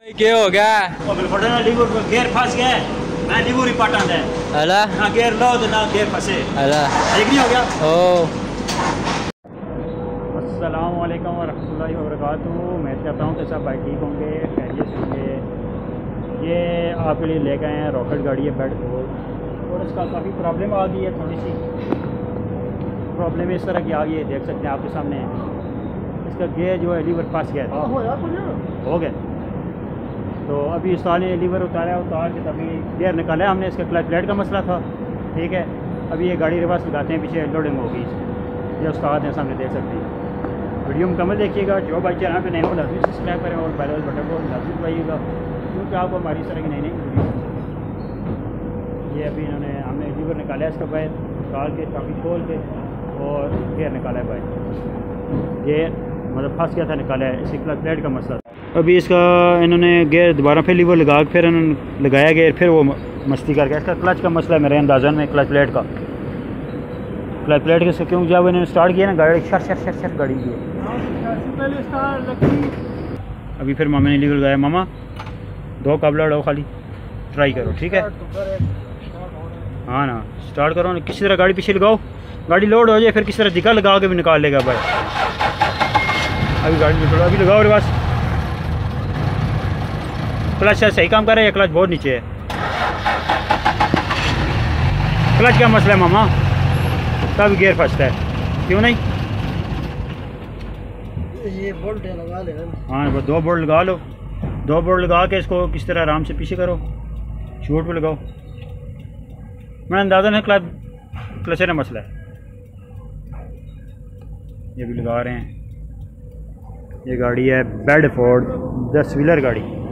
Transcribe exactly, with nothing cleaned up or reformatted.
क्या हो गया? लीवर गेयर फंस गया। मैं लीवर ही पटन है। अला ना गेयर लो तो ना गेयर फंसे। अला ठीक नहीं हो गया। ओ अस्सलाम वालेकुम वरहमतुल्लाहि वबरकातुहू। मैं चाहता हूँ कि सब भाई ठीक होंगे, खैरियत से होंगे। ये आपके लिए लेकर आए हैं रॉकेट गाड़ी है बेड फोर, और इसका काफ़ी प्रॉब्लम आ गई है। थोड़ी सी प्रॉब्लम इस तरह की आ गई है, देख सकते हैं आपके सामने। इसका गेयर जो है लीवर फंस गया था, हो गया। तो इस उस्ताद ने लीवर उतारा, उतार के तभी गेयर निकाला हमने। इसका क्लच प्लेट का मसला था, ठीक है। अभी ये गाड़ी रिवर्स लगाते हैं, पीछे लोडिंग होगी। ये उस्ताद हैं सामने, देख सकते हैं। वीडियो मुकम्मल देखिएगा। जो भाई चैनल पे नए हो लाजमी सब्सक्राइब करें और बेल बटन को लाजमी दबाइएगा, क्योंकि आपको हमारी इस तरह की नई नई वीडियो। ये अभी इन्होंने हमने लीवर निकाला इसका बाहर, निकाल के काफ़ी खोल के और गेयर निकाला है बाहर। गेयर मतलब फंस गया था, निकाला है। इसी क्लच प्लेट का मसला था। अभी इसका इन्होंने गेयर दोबारा फिर लीवर लगा के फिर इन्होंने लगाया गेयर, फिर वो मस्ती कर गया। इसका क्लच का मसला है मेरे अंदाज़न में, क्लच प्लेट का। क्लच प्लेट के क्यों जब इन्होंने स्टार्ट किया ना गाड़ी, शर शर शर शर गाड़ी की अभी फिर मामा ने लीवर लगाया। मामा दो काबला उड़ाओ, खाली ट्राई करो, ठीक है। हाँ ना, स्टार्ट करो ना, किसी तरह गाड़ी पीछे लगाओ, गाड़ी लोड हो जाए फिर किसी तरह दिक्कत लगा के भी निकाल लेगा भाई। अभी गाड़ी निकलो, अभी लगाओ रे बस। क्लच शायद सही काम कर रहा है या क्लच बहुत नीचे है? क्लच का मसला है मामा, तब गियर फंसता है, क्यों नहीं? ये बोल्ट लगा ले। हाँ बस दो बोल्ट लगा लो, दो बोल्ट लगा के इसको किस तरह आराम से पीछे करो, शूट पे लगाओ। मेरा अंदाज़ा है क्लच क्लचर का मसला है। ये भी लगा रहे हैं। ये गाड़ी है बेड फोर्ड दस व्हीलर गाड़ी।